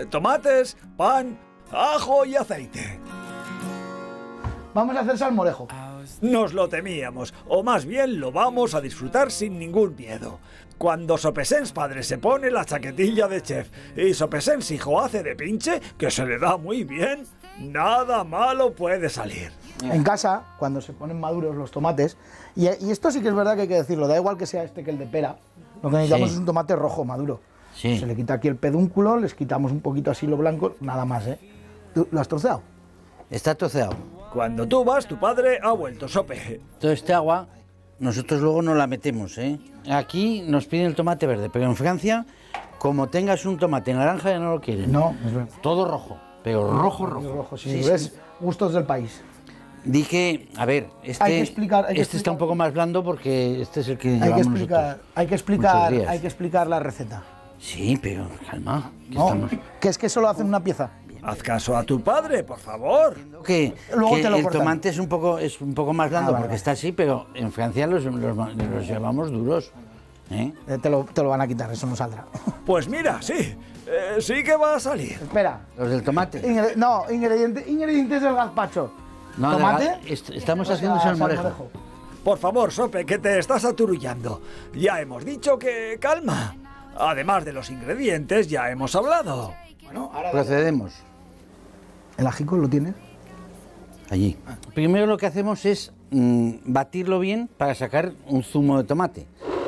tomates, pan, ajo y aceite. Vamos a hacer salmorejo. Nos lo temíamos, o más bien lo vamos a disfrutar sin ningún miedo. Cuando Sopesens padre se pone la chaquetilla de chef y Sopesens hijo hace de pinche, que se le da muy bien, nada malo puede salir. En casa, cuando se ponen maduros los tomates, y esto sí que es verdad que hay que decirlo, da igual que sea este que el de pera, lo que necesitamos es un tomate rojo maduro. Sí. Se le quita aquí el pedúnculo, les quitamos un poquito así lo blanco, nada más, ¿eh? ¿Tú lo has troceado? Está troceado. Cuando tú vas, tu padre ha vuelto, Sope. Todo este agua, nosotros luego no la metemos, ¿eh? Aquí nos piden el tomate verde, pero en Francia, como tengas un tomate naranja, ya no lo quieren. No, es verdad. Todo rojo, pero rojo, rojo. Rojo, sí. ¿Ves? Gustos del país. Dije, a ver, este, Hay que explicar, está un poco más blando porque este es el que llevamos nosotros. Hay que explicar la receta. Sí, pero calma. No, que es que solo hacen una pieza. Haz caso a tu padre, por favor. Que Luego te lo el cortan. tomate es un poco más blando vale, porque vale. está así, pero en Francia los llevamos duros. ¿Eh? Te lo van a quitar, eso no saldrá. Pues mira, sí, sí que va a salir. Espera. Los del tomate. Ingredientes del gazpacho. No, Tomate. Estamos haciendo salmorejo. Por favor, Sope, que te estás aturullando. Ya hemos dicho que calma. Además de los ingredientes, ya hemos hablado. Bueno, ahora Procedemos. ¿El ajico lo tienes? Allí. Primero lo que hacemos es batirlo bien para sacar un zumo de tomate.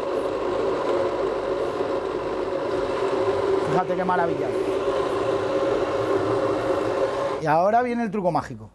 Fíjate qué maravilla. Y ahora viene el truco mágico.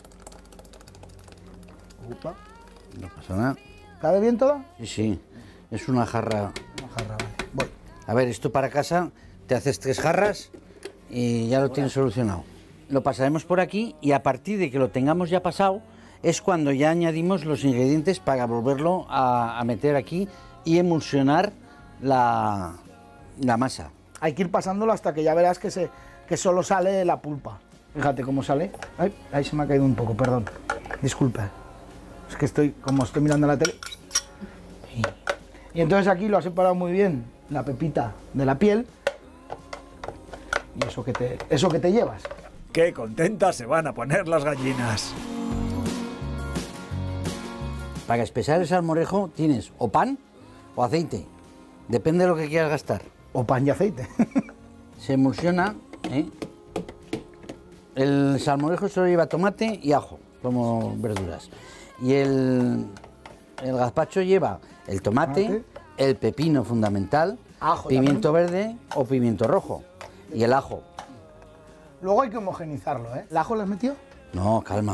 Upa. No pasa nada. ¿Cabe bien todo? Sí, sí. Es una jarra. Una jarra, vale. Voy. A ver, esto para casa, te haces 3 jarras y ya lo tienes solucionado. Lo pasaremos por aquí y a partir de que lo tengamos ya pasado es cuando ya añadimos los ingredientes para volverlo a meter aquí y emulsionar la masa. Hay que ir pasándolo hasta que ya verás que solo sale la pulpa. Fíjate cómo sale. Ay, ahí se me ha caído un poco, perdón. Disculpa. Es que como estoy mirando la tele. Y entonces aquí lo has separado muy bien, la pepita de la piel. Y eso que te llevas. Qué contentas se van a poner las gallinas. Para espesar el salmorejo tienes o pan o aceite. Depende de lo que quieras gastar. O pan y aceite. Se emulsiona, ¿eh? El salmorejo solo lleva tomate y ajo, como verduras. Y el gazpacho lleva el tomate, el pepino fundamental, Ajo pimiento verde o pimiento rojo. Y el ajo. Luego hay que homogenizarlo, ¿eh? ¿El ajo lo has metido? No, calma.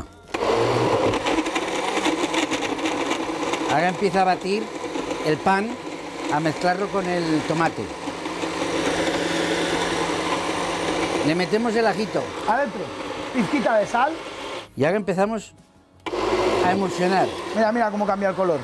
Ahora empieza a batir el pan, a mezclarlo con el tomate. Le metemos el ajito. Adentro. Pizquita de sal. Y ahora empezamos a emulsionar. Mira, mira cómo cambia el color.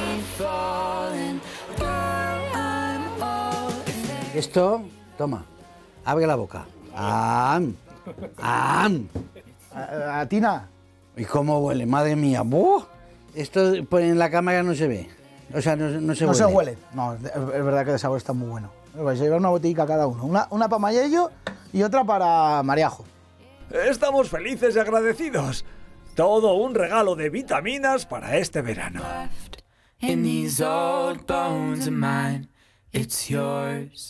Esto, toma, abre la boca. ¡Am! ¡Am! Atina. ¿Y cómo huele? Madre mía. ¡Buh! Esto pues, en la cámara no se ve. O sea, no se huele. No se huele. No, es verdad que el sabor está muy bueno. Vais a llevar una botellita cada uno. Una para Mayello y otra para Mariajo. Estamos felices y agradecidos. Todo un regalo de vitaminas para este verano. In these old bones of mine, it's yours.